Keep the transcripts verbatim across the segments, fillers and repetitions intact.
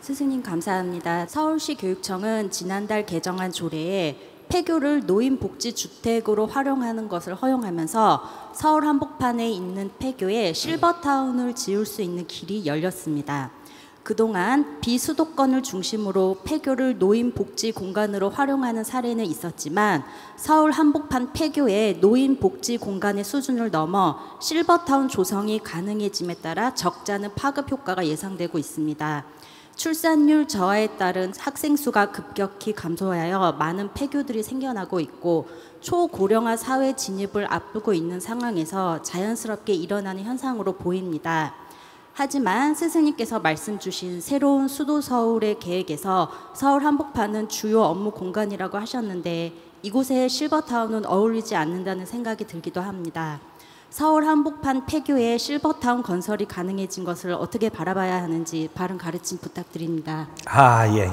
스승님 감사합니다. 서울시 교육청은 지난달 개정한 조례에 폐교를 노인복지주택으로 활용하는 것을 허용하면서 서울 한복판에 있는 폐교에 실버타운을 지을 수 있는 길이 열렸습니다. 그동안 비수도권을 중심으로 폐교를 노인복지 공간으로 활용하는 사례는 있었지만 서울 한복판 폐교의 노인복지 공간의 수준을 넘어 실버타운 조성이 가능해짐에 따라 적잖은 파급 효과가 예상되고 있습니다. 출산율 저하에 따른 학생 수가 급격히 감소하여 많은 폐교들이 생겨나고 있고 초고령화 사회 진입을 앞두고 있는 상황에서 자연스럽게 일어나는 현상으로 보입니다. 하지만 스승님께서 말씀 주신 새로운 수도 서울의 계획에서 서울 한복판은 주요 업무 공간이라고 하셨는데 이곳에 실버타운은 어울리지 않는다는 생각이 들기도 합니다. 서울 한복판 폐교에 실버타운 건설이 가능해진 것을 어떻게 바라봐야 하는지 바른 가르침 부탁드립니다. 아, 예.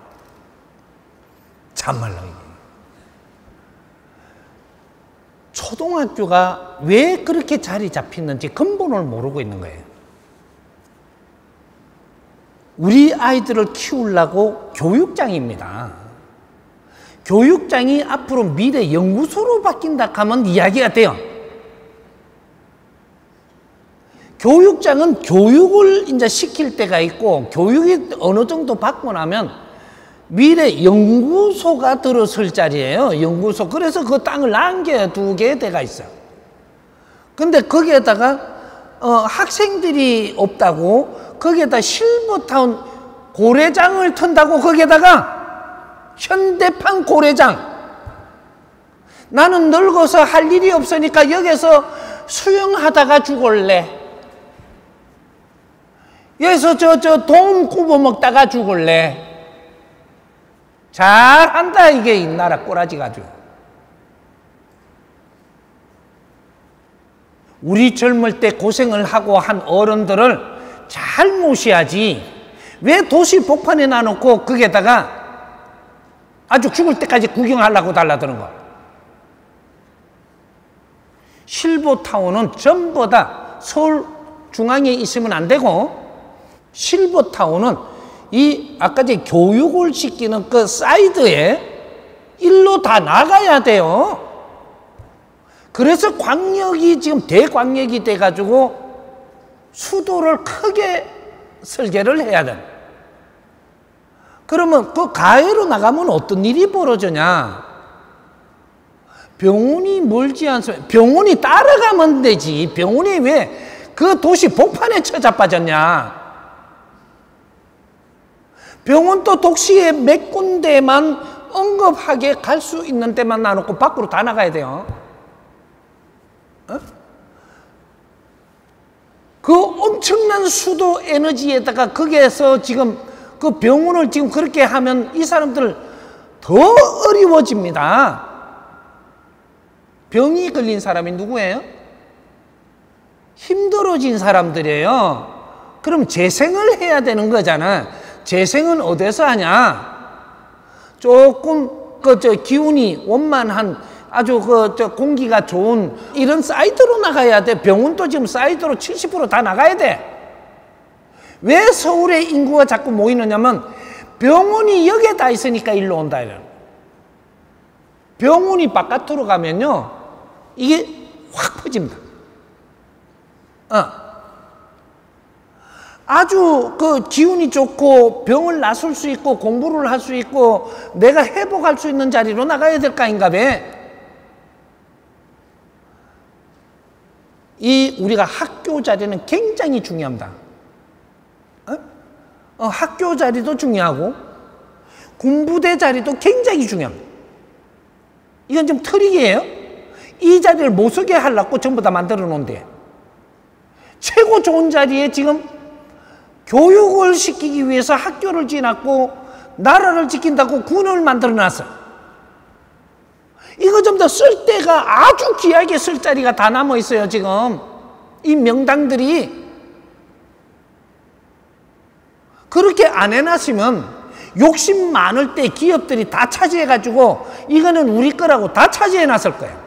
참말로. 초등학교가 왜 그렇게 자리 잡혔는지 근본을 모르고 있는 거예요. 우리 아이들을 키우려고 교육장입니다. 교육장이 앞으로 미래 연구소로 바뀐다 하면 이야기가 돼요. 교육장은 교육을 이제 시킬 때가 있고 교육이 어느 정도 받고 나면 미래 연구소가 들어설 자리예요. 연구소. 그래서 그 땅을 남겨두게 돼가 있어요. 근데 거기에다가 어, 학생들이 없다고 거기에다 실버타운 고래장을 턴다고 거기에다가 현대판 고래장. 나는 늙어서 할 일이 없으니까 여기서 수영하다가 죽을래. 여기서 저, 저, 돈 굽어 먹다가 죽을래. 잘한다, 이게 이 나라 꼬라지 가지고. 우리 젊을 때 고생을 하고 한 어른들을 잘 모셔야지. 왜 도시 복판에 놔놓고 거기에다가 아주 죽을 때까지 구경하려고 달라드는 거. 실버타운은 전부 다 서울 중앙에 있으면 안 되고 실버타운은 이 아까 제 교육을 시키는 그 사이드에 일로 다 나가야 돼요. 그래서 광역이 지금 대광역이 돼가지고 수도를 크게 설계를 해야 돼. 그러면 그 가해로 나가면 어떤 일이 벌어지냐? 병원이 멀지 않습니다. 병원이 따라가면 되지. 병원이 왜 그 도시 복판에 처자빠졌냐? 병원도 도시에 몇 군데만 응급하게 갈 수 있는 데만 놔놓고 밖으로 다 나가야 돼요. 어? 그 엄청난 수도 에너지에다가 거기에서 지금 그 병원을 지금 그렇게 하면 이 사람들 더 어려워집니다. 병이 걸린 사람이 누구예요? 힘들어진 사람들이에요. 그럼 재생을 해야 되는 거잖아. 재생은 어디서 하냐? 조금 그 저 기운이 원만한 아주 그 저 공기가 좋은 이런 사이드로 나가야 돼. 병원도 지금 사이드로 칠십 퍼센트 다 나가야 돼. 왜 서울의 인구가 자꾸 모이느냐면 병원이 여기에 다 있으니까 일로 온다 이런. 병원이 바깥으로 가면요 이게 확 퍼집니다. 어. 아주 그 기운이 좋고 병을 낫을 수 있고 공부를 할 수 있고 내가 회복할 수 있는 자리로 나가야 될 거 아닌가 봐. 이 우리가 학교 자리는 굉장히 중요합니다. 어? 어, 학교 자리도 중요하고 군부대 자리도 굉장히 중요합니다. 이건 좀 트릭이에요. 이 자리를 못 서게 하려고 전부 다 만들어 놓은데 최고 좋은 자리에 지금 교육을 시키기 위해서 학교를 지어놨고 나라를 지킨다고 군을 만들어 놨어. 이거 좀 더 쓸 데가 아주 귀하게 쓸 자리가 다 남아 있어요. 지금 이 명당들이 그렇게 안 해놨으면 욕심 많을 때 기업들이 다 차지해가지고 이거는 우리 거라고 다 차지해놨을 거예요.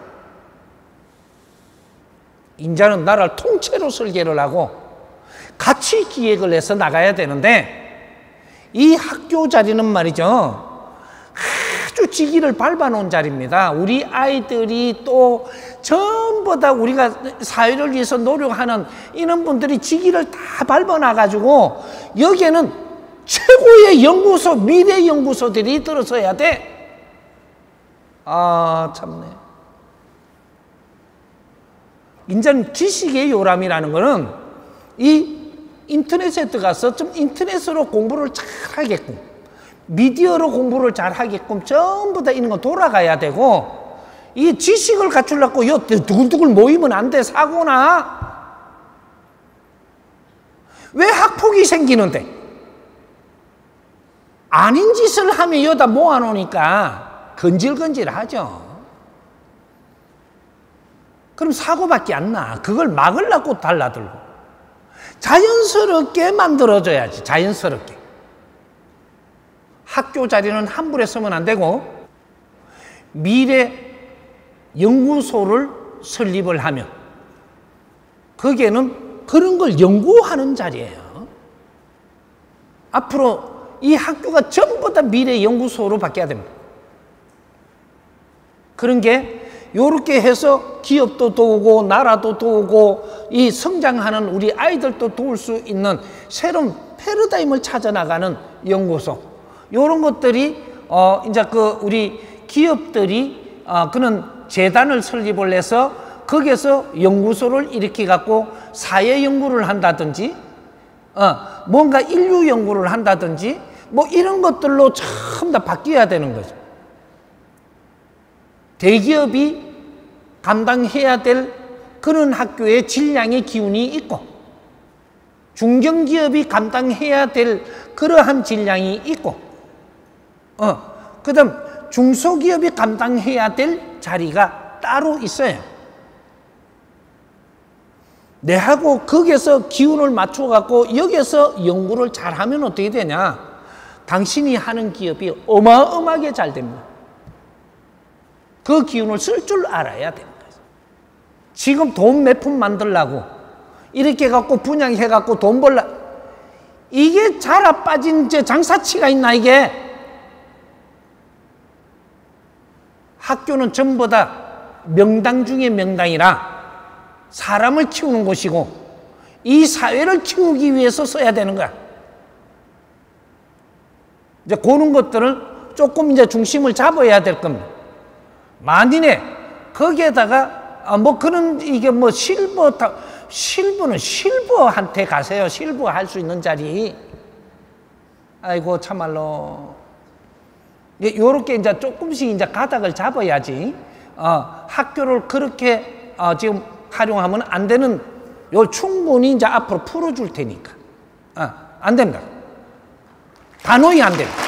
인자는 나라를 통째로 설계를 하고 같이 기획을 해서 나가야 되는데 이 학교 자리는 말이죠. 아주 지기를 밟아놓은 자리입니다. 우리 아이들이 또 전부 다 우리가 사회를 위해서 노력하는 이런 분들이 지기를 다 밟아놔가지고 여기에는 최고의 연구소, 미래 연구소들이 들어서야 돼. 아, 참네. 인전 지식의 요람이라는 거는 이 인터넷에 들어가서 좀 인터넷으로 공부를 잘 하게끔, 미디어로 공부를 잘 하게끔 전부 다 이런 거 돌아가야 되고, 이 지식을 갖추려고 요 두글두글 모이면 안 돼. 사고나. 왜 학폭이 생기는데? 아닌 짓을 하면 여기다 모아놓으니까 건질건질하죠. 그럼 사고밖에 안 나. 그걸 막으려고 달라들고. 자연스럽게 만들어줘야지. 자연스럽게. 학교 자리는 함부로 쓰면 안 되고 미래 연구소를 설립을 하면 거기에는 그런 걸 연구하는 자리예요. 앞으로 이 학교가 전부 다 미래 연구소로 바뀌어야 됩니다. 그런 게 요렇게 해서 기업도 도우고 나라도 도우고 이 성장하는 우리 아이들도 도울 수 있는 새로운 패러다임을 찾아 나가는 연구소. 요런 것들이 어 이제 그 우리 기업들이 어 그런 재단을 설립을 해서 거기에서 연구소를 일으켜 갖고 사회 연구를 한다든지 어 뭔가 인류 연구를 한다든지 뭐 이런 것들로 전부 다 바뀌어야 되는 거죠. 대기업이 감당해야 될 그런 학교의 질량의 기운이 있고 중견기업이 감당해야 될 그러한 질량이 있고 어, 그 다음 중소기업이 감당해야 될 자리가 따로 있어요. 내하고 거기에서 기운을 맞춰갖고 여기서 연구를 잘하면 어떻게 되냐? 당신이 하는 기업이 어마어마하게 잘 됩니다. 그 기운을 쓸 줄 알아야 되는 거예요. 지금 돈 몇 푼 만들려고 이렇게 갖고 분양해갖고 돈 벌라 이게 자라 빠진 제 장사치가 있나 이게? 학교는 전부 다 명당 중에 명당이라 사람을 키우는 곳이고 이 사회를 키우기 위해서 써야 되는 거야. 이제 그런 것들을 조금 이제 중심을 잡아야 될 겁니다. 만일에 거기에다가 아 뭐 그런 이게 뭐 실버 다 실버는 실버한테 가세요. 실버 할 수 있는 자리. 아이고 참말로. 요렇게 이제 조금씩 이제 가닥을 잡아야지. 어, 학교를 그렇게 어, 지금 활용하면 안 되는 요 충분히 이제 앞으로 풀어줄 테니까. 어, 안 됩니다. 단호히 안 됩니다.